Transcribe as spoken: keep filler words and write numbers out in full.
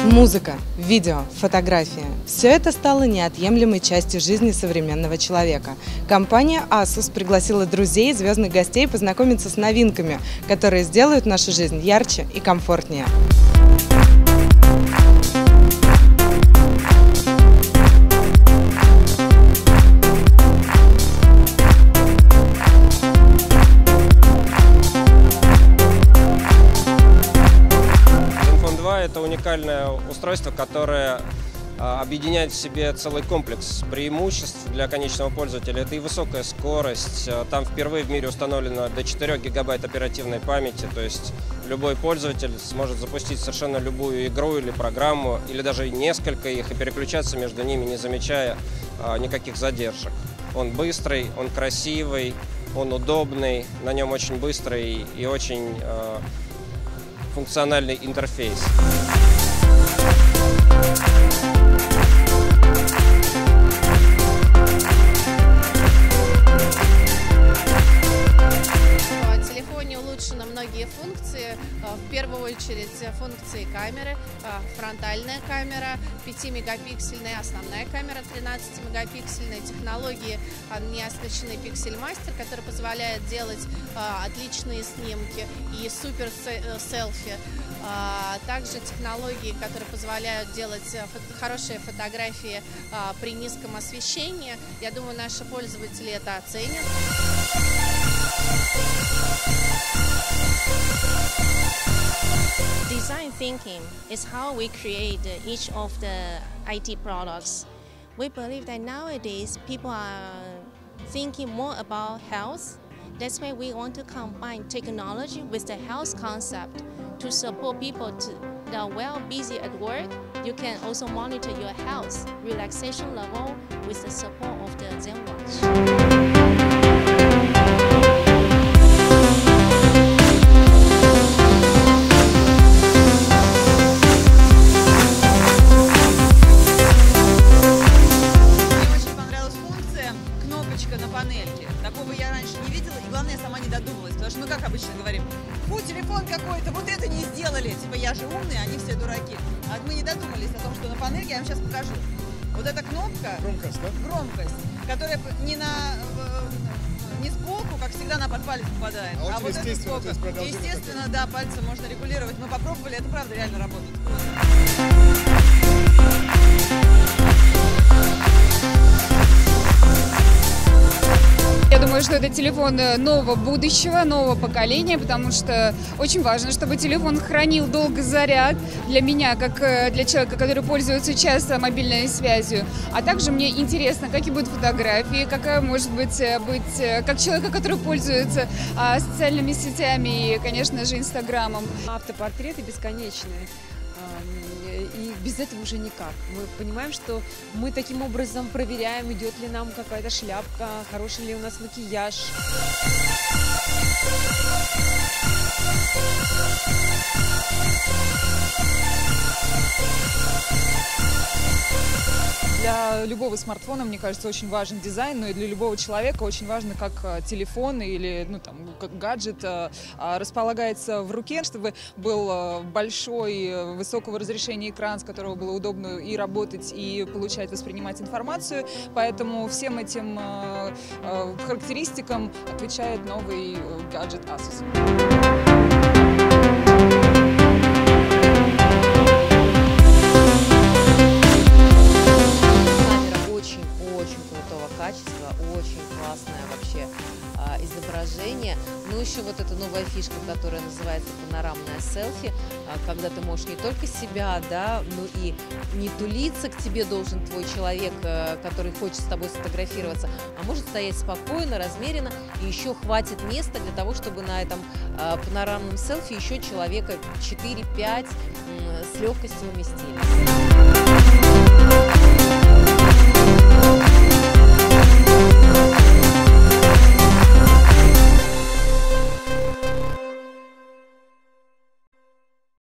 Музыка, видео, фотография – все это стало неотъемлемой частью жизни современного человека. Компания Asus пригласила друзей и звездных гостей познакомиться с новинками, которые сделают нашу жизнь ярче и комфортнее. Это уникальное устройство, которое объединяет в себе целый комплекс преимуществ для конечного пользователя. Это и высокая скорость, там впервые в мире установлено до четырёх гигабайт оперативной памяти, то есть любой пользователь сможет запустить совершенно любую игру или программу, или даже несколько их, и переключаться между ними, не замечая никаких задержек. Он быстрый, он красивый, он удобный, на нем очень быстрый и очень функциональный интерфейс. В телефоне улучшены многие функции, в первую очередь функции камеры, фронтальная камера, пятимегапиксельная, основная камера тринадцатимегапиксельная, технологии не оснащены пиксель-мастер, который позволяет делать отличные снимки и супер селфи. Также технологии, которые позволяют делать хорошие фотографии при низком освещении. Я думаю, наши пользователи это оценят. Design thinking is how we create each of the I T products. We believe that nowadays people are thinking more about health. That's why we want to combine technology with the health concept to support people to, that are well busy at work. You can also monitor your health, relaxation level with the support of the ZenWatch. На панельке. Такого я раньше не видела, и главное, я сама не додумалась, потому что мы как обычно говорим: фу, телефон какой-то, вот это не сделали, типа я же умный, они все дураки. А мы не додумались о том, что на панельке, я вам сейчас покажу. Вот эта кнопка, громкость, да? Громкость, которая не на не сбоку, как всегда, она под палец попадает, а, а вот это сбоку. Естественно, да, пальцем можно регулировать. Мы попробовали, это правда реально работает. Я думаю, что это телефон нового будущего, нового поколения, потому что очень важно, чтобы телефон хранил долго заряд для меня, как для человека, который пользуется часто мобильной связью. А также мне интересно, какие будут фотографии, какая может быть, быть как человека, который пользуется социальными сетями и, конечно же, Инстаграмом. Автопортреты бесконечные. И без этого уже никак. Мы понимаем, что мы таким образом проверяем, идет ли нам какая-то шляпка, хороший ли у нас макияж. Для любого смартфона, мне кажется, очень важен дизайн, но и для любого человека очень важно, как телефон или ну, там, как гаджет располагается в руке, чтобы был большой, высокого разрешения экран, с которого было удобно и работать, и получать, воспринимать информацию. Поэтому всем этим характеристикам отвечает новый гаджет Asus. Качество, очень классное вообще а, изображение. Ну, еще вот эта новая фишка, которая называется панорамная селфи, а, когда ты можешь не только себя, да, но и не тулиться к тебе должен твой человек, а, который хочет с тобой сфотографироваться, а может стоять спокойно, размеренно, и еще хватит места для того, чтобы на этом а, панорамном селфи еще человека четыре-пять с легкостью уместились.